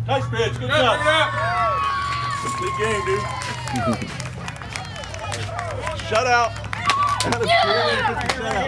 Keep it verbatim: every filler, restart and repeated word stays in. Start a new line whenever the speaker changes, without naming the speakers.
Nice pitch. Good job. Good game, dude. Shut out. That is fifty percent out.